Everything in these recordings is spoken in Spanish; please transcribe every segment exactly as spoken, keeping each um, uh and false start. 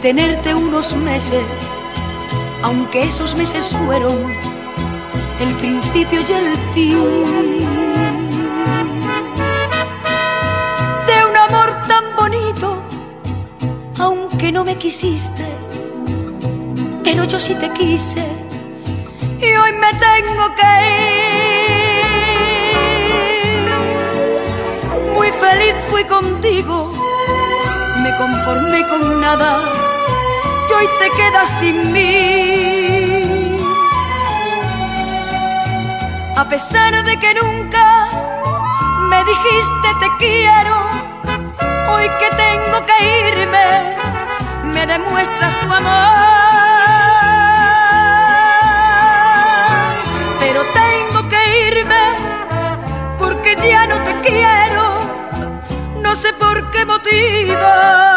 tenerte unos meses, aunque esos meses fueron el principio y el fin de un amor tan bonito, aunque no me quisiste, pero yo sí te quise y hoy me tengo que ir. Muy feliz fui contigo, me conformé con nada y hoy te quedas sin mí. A pesar de que nunca me dijiste te quiero, hoy que tengo que irme, me demuestras tu amor. Pero tengo que irme porque ya no te quiero, no sé por qué motivo.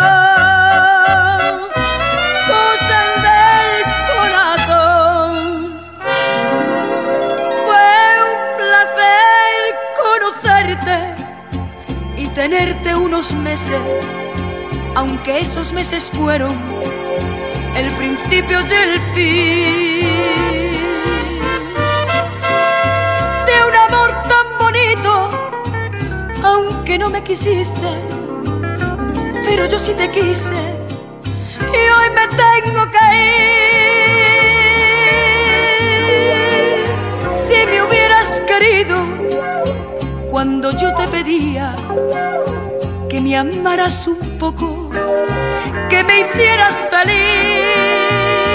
Cosas del corazón. Fue un placer conocerte y tenerte unos meses, aunque esos meses fueron el principio y el fin de un amor tan bonito, aunque no me quisiste, pero yo sí te quise y hoy me tengo que ir. Si me hubieras querido cuando yo te pedía que me amaras un poco, que me hicieras feliz,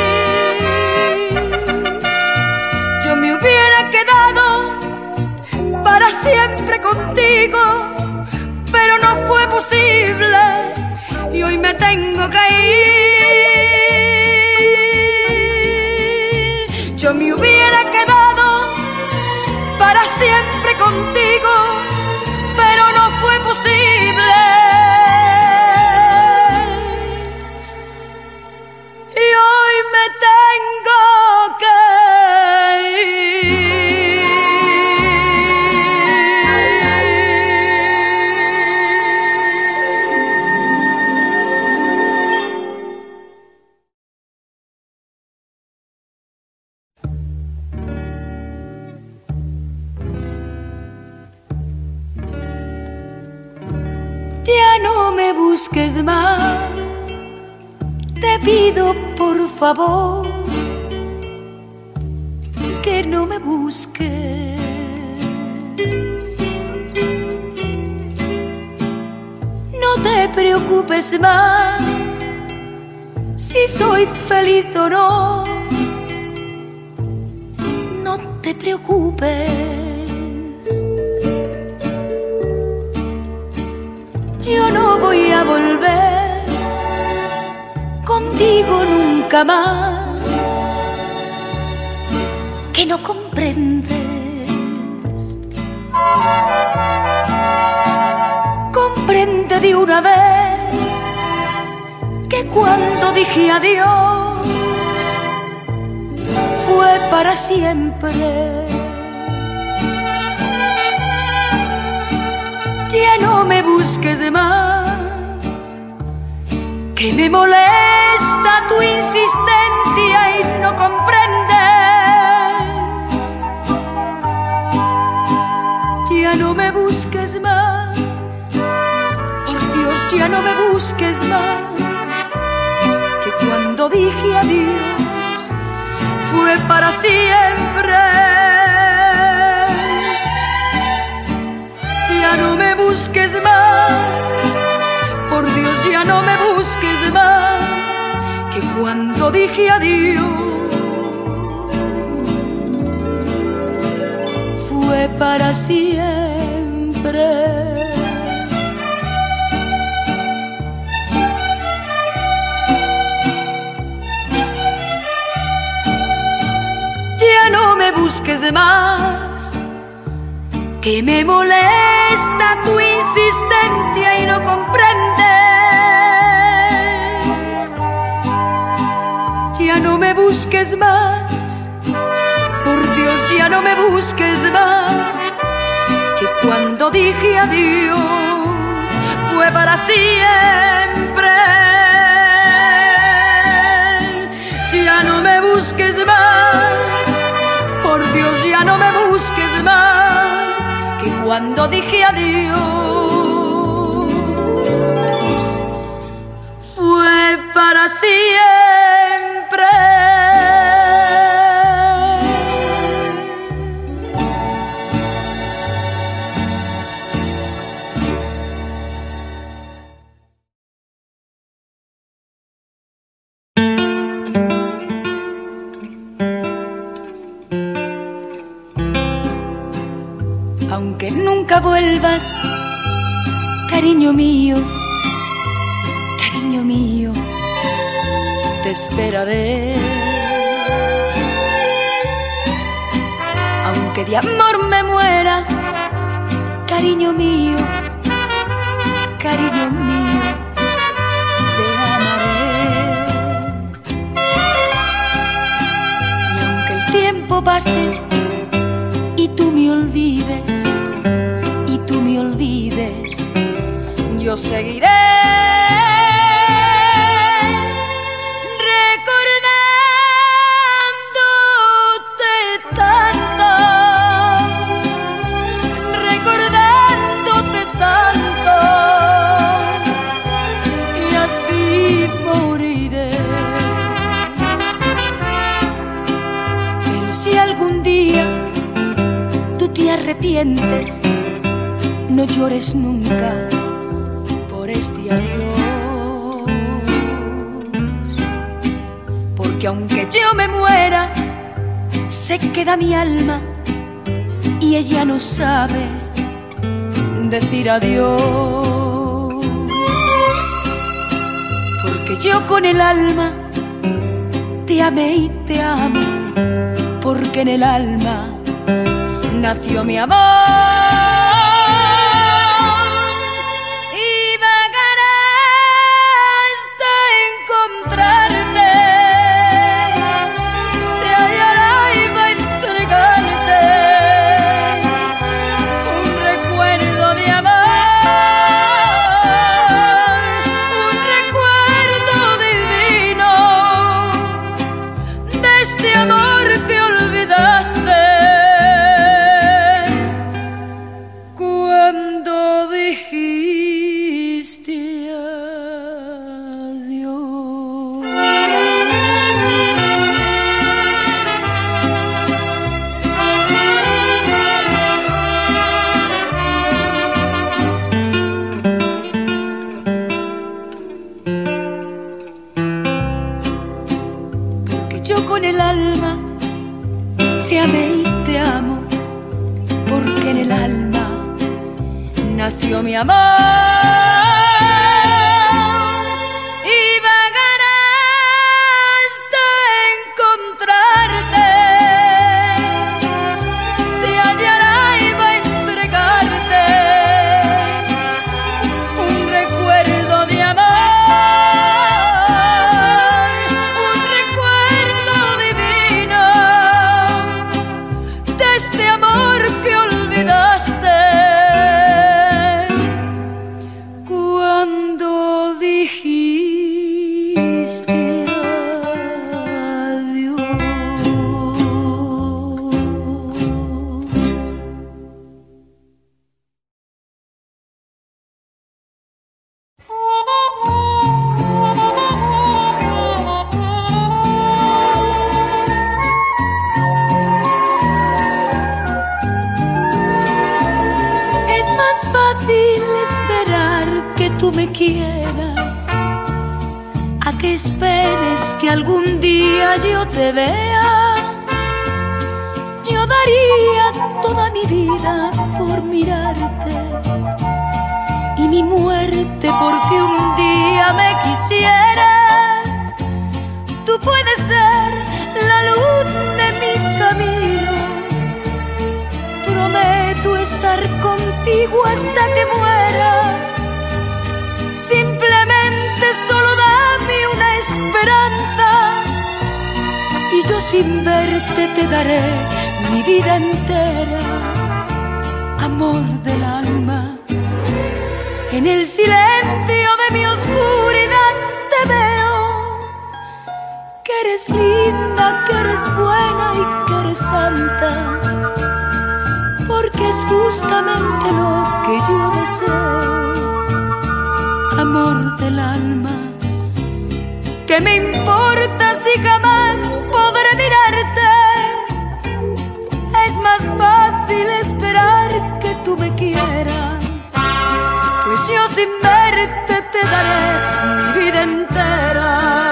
yo me hubiera quedado para siempre contigo, pero no fue posible y hoy me tengo que ir. Yo me hubiera quedado para siempre contigo, pero no fue posible y hoy me tengo que busques más, te pido por favor que no me busques. No te preocupes más si soy feliz o no, no te preocupes. Yo no voy a volver contigo nunca más, que no comprendes. Comprende de una vez que cuando dije adiós fue para siempre. Ya no me busques más, que me molesta tu insistencia y no comprendes. Ya no me busques más, por Dios, ya no me busques más, que cuando dije adiós fue para siempre. Ya no me busques más, por Dios, ya no me busques más, que cuando dije adiós fue para siempre. Ya no me busques más, que me molesta tu insistencia y no comprendes. Ya no me busques más, por Dios, ya no me busques más, que cuando dije adiós fue para siempre. busques más, por Dios ya no me busques más, que cuando dije adiós fue para siempre. Aunque nunca vuelvas, cariño mío, cariño mío, te esperaré. Aunque de amor me muera, cariño mío, cariño mío, te amaré. Y aunque el tiempo pase y tú me olvides, y tú me olvides, yo seguiré recordándote tanto, recordándote tanto, y así moriré. Pero si algún día te arrepientes, no llores nunca por este adiós, porque aunque yo me muera, se queda mi alma y ella no sabe decir adiós, porque yo con el alma te amé y te amo, porque en el alma nació mi amor. Y vagarás de encontrarte, te hallará y va a entregarte un recuerdo de amor, un recuerdo divino de este amor que olvidaste cuando dijiste adiós. Porque yo con el alma te amé y te amo, porque en el alma nació mi amor. Y vagarás de encontrarte, te hallará y va a entregarte un recuerdo de amor, un recuerdo divino de este amor que olvidaste cuando dijiste adiós. Es más fácil esperar que tú me quieras a que esperes que algún día yo te vea. Yo daría toda mi vida por mirarte y mi muerte porque un día me quisieras. Tú puedes ser la luz de mi camino, prometo estar contigo hasta que muera. Simplemente solo dame una esperanza y yo sin verte te daré mi vida entera. Amor del alma, en el silencio de mi oscuridad te veo. Qué eres linda, que eres buena y que eres santa, porque es justamente lo que yo deseo. Amor del alma, ¿qué me importa si jamás podré mirarte? Es más fácil esperar que tú me quieras, pues yo sin verte te daré mi vida entera.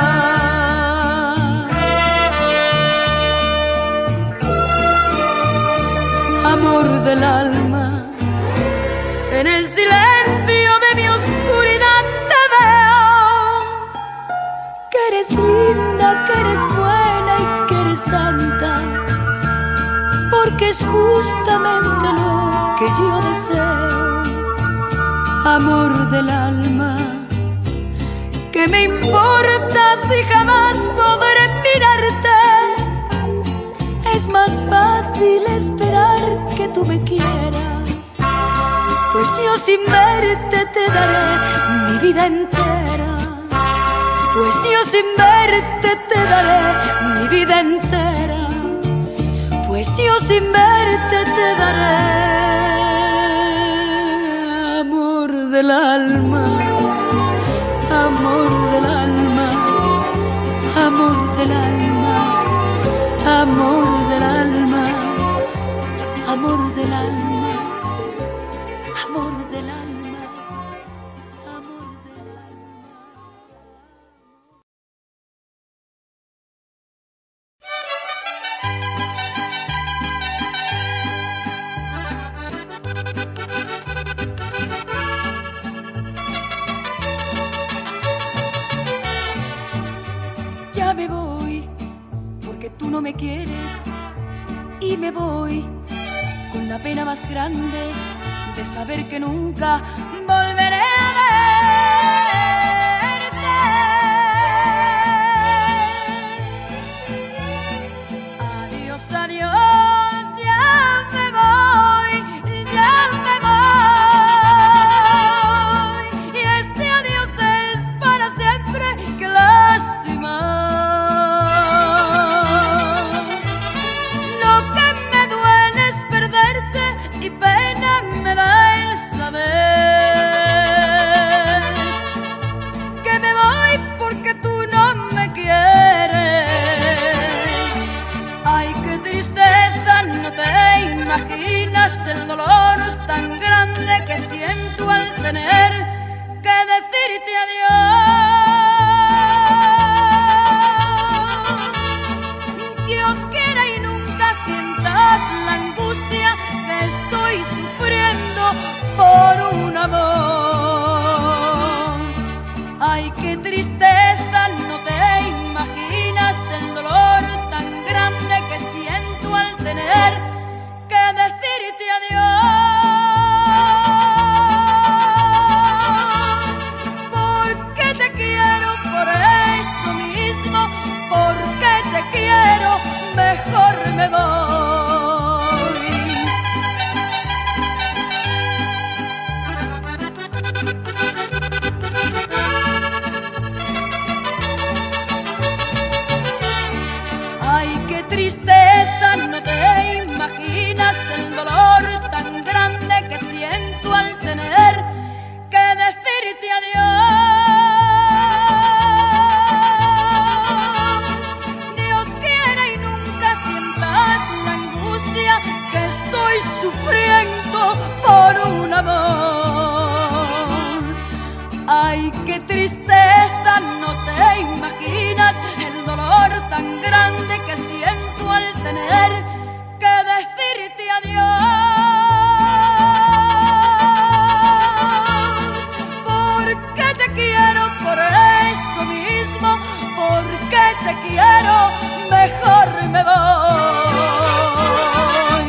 Amor del alma, en el silencio de mi oscuridad te veo, que eres linda, que eres buena y que eres santa, porque es justamente lo que yo deseo. Amor del alma, ¿qué me importa si jamás podré mirarte? Es más fácil esperar que tú me quieras, pues yo sin verte te daré mi vida entera, pues yo sin verte te daré mi vida entera, pues yo sin verte te daré. Amor del alma, amor del alma, amor del alma, amor del alma, amor del alma, amor del alma, amor del alma. Ya me voy, porque tú no me quieres, y me voy con la pena más grande de saber que nunca volveré a verte. Adiós, adiós, ya me voy, ya me voy, y este adiós es para siempre. ¡Qué lástima! Y pena me da el saber que me voy porque tú no me quieres. Ay, qué tristeza, no te imaginas el dolor tan grande que siento al tener que decirte adiós. Dios quiera y nunca sientas la angustia que estoy sufriendo por un amor. Ay, qué tristeza, no te imaginas el dolor tan grande que siento al tener que decirte adiós. Porque te quiero, por eso mismo, porque te quiero, mejor me voy. Ay, qué tristeza, no te imaginas el dolor tan grande que siento al tener que decirte adiós. Dios quiera y nunca sientas la angustia que estoy sufriendo por un amor. Ay, qué tristeza, no te imaginas el dolor tan grande que siento al tener que decirte adiós. Porque te quiero, por eso mismo, porque te quiero, mejor me voy.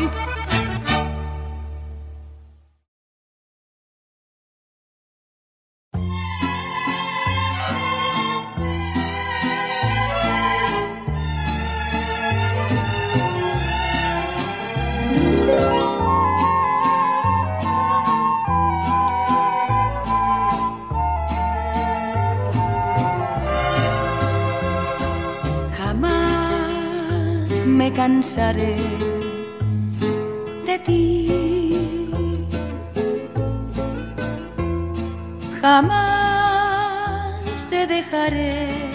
me cansaré de ti. Jamás te dejaré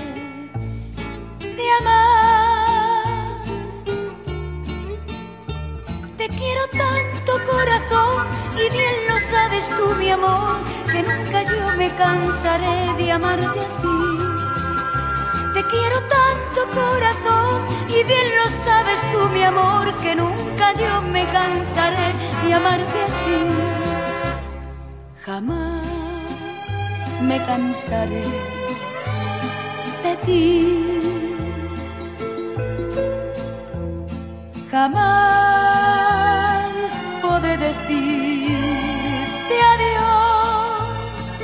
de amar. Te quiero tanto, corazón, y bien lo sabes tú, mi amor, que nunca yo me cansaré de amarte así. Te quiero tanto, corazón, y bien lo sabes tú, mi amor, que nunca yo me cansaré de amarte así. Jamás me cansaré de ti. Jamás podré decirte adiós,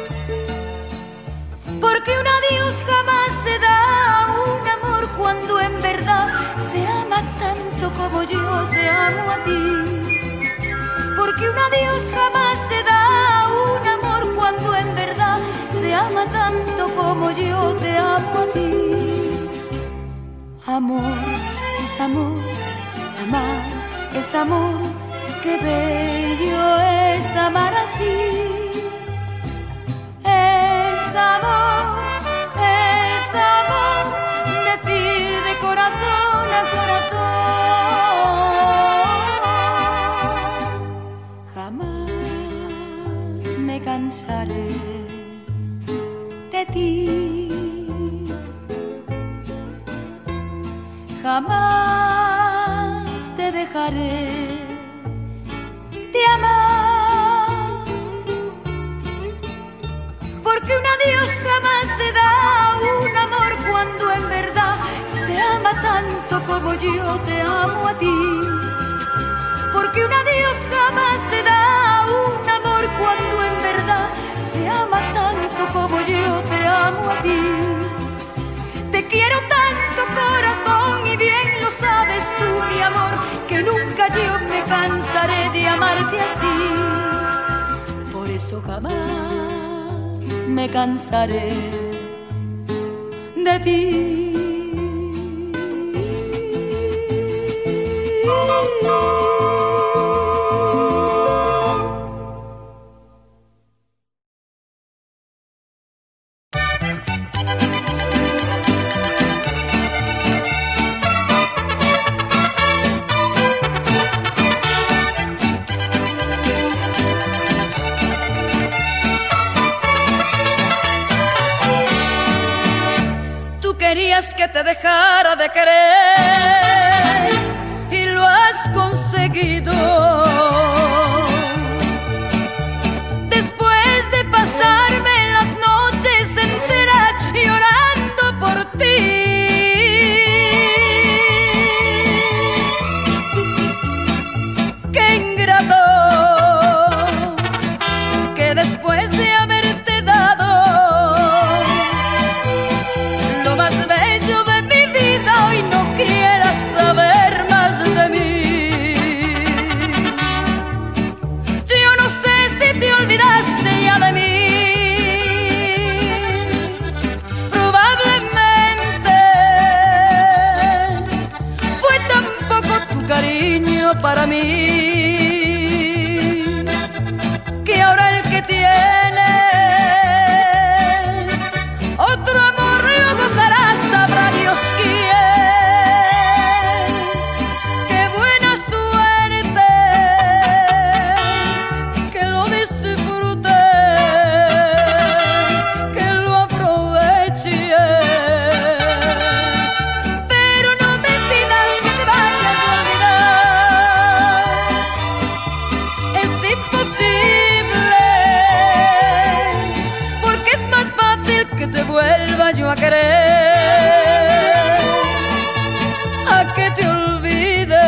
porque un adiós jamás se da a un amor cuando en verdad se ama tanto como yo te amo a ti. Porque un adiós jamás se da a un amor cuando en verdad se ama tanto como yo te amo a ti. Amor es amor, amar es amor, qué bello es amar así. Es amor, es amor, decir de corazón a corazón. Jamás me cansaré de ti. Jamás te dejaré de amar, porque un adiós jamás se da a un amor cuando en verdad se ama tanto como yo te amo a ti. Porque un adiós jamás se da a un amor cuando en verdad se ama tanto como yo te amo a ti. Te quiero tanto, corazón, y bien lo sabes tú, mi amor, que nunca yo me cansaré de amarte así. Por eso jamás me cansaré de ti. Querías que te dejara de querer y lo has conseguido. Después de pasarme las noches enteras llorando por ti, qué ingrato que después de haberte dado lo más bello de mi vida hoy no quieras saber más de mí. Yo no sé si te olvidaste ya de mí. Probablemente fue tan poco tu cariño para mí que ahora el que tiene otro amor lo gozarás, sabrá Dios quién. Qué buena suerte que lo disfrute, que lo aproveche. Pero no me pidas que te vayas a olvidar, es imposible, porque es más fácil que te vuelva yo a querer a que te olvide.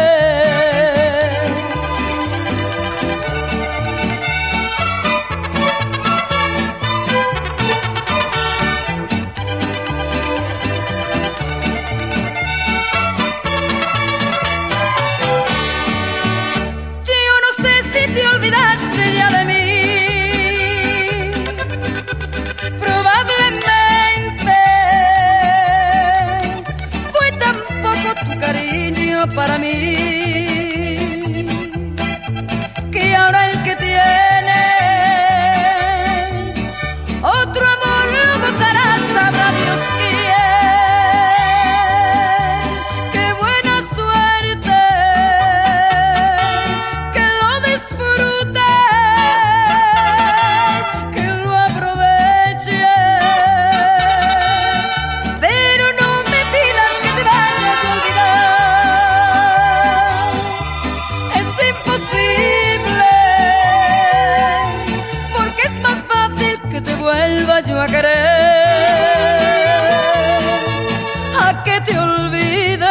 Yo no sé si te olvidaste ya de mí. Probablemente niño para mí, que ahora el que tiene otro amor lo gozará, sabrá Dios quién. Qué buena suerte, que lo disfrutes, que lo aproveches, pero no me pidas que te vayas a olvidar. Es imposible, porque es más fácil que te vuelva yo a querer, a que te olvide.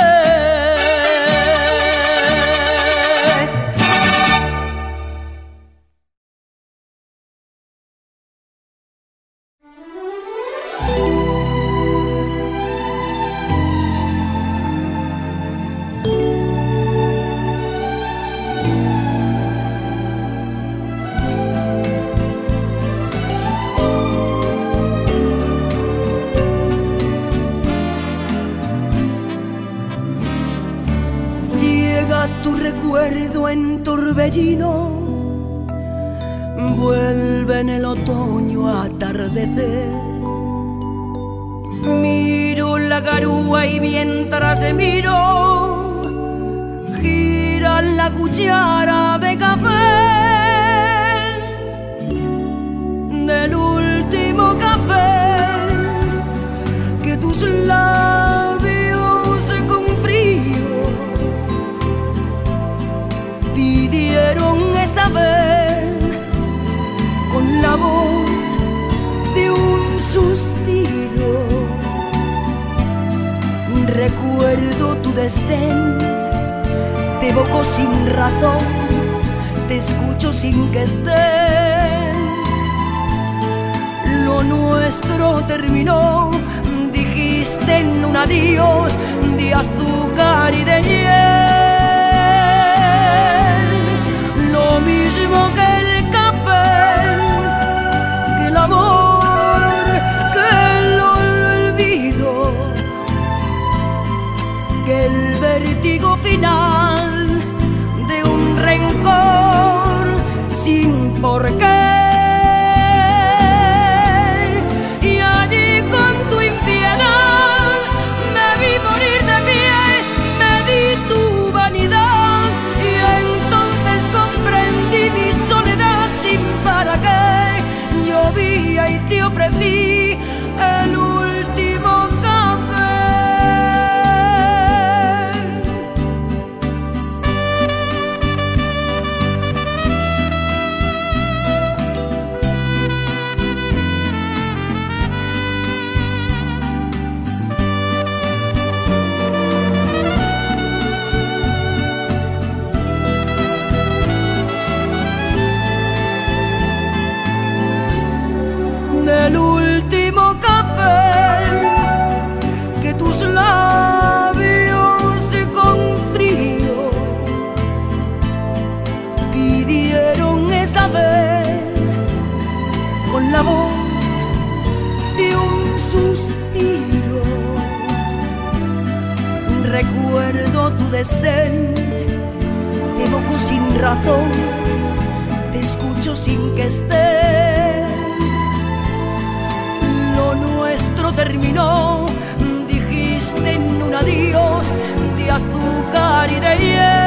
Tu recuerdo en torbellino, vuelve en el otoño a atardecer. Miro la garúa y mientras miro, gira la cuchara de café, del último café que tus labios con frío pidieron esa vez, con la voz de un suspiro. Recuerdo tu desdén, te evoco sin razón, te escucho sin que estés. Lo nuestro terminó, dijiste en un adiós de azúcar y de hiel. Lo mismo que el café, que el amor, que el olvido, que el vértigo final de un rencor sin por qué. Y allí con tu impiedad me vi morir de pie, me di tu vanidad y entonces comprendí mi soledad sin para qué. Llovía y te ofrecí el último café. Del último café que tus labios con frío pidieron esa vez, con la voz de un suspiro. Recuerdo tu desdén, te evoco sin razón, te escucho sin que estés. Lo nuestro terminó, dijiste en un adiós de azúcar y de hiel.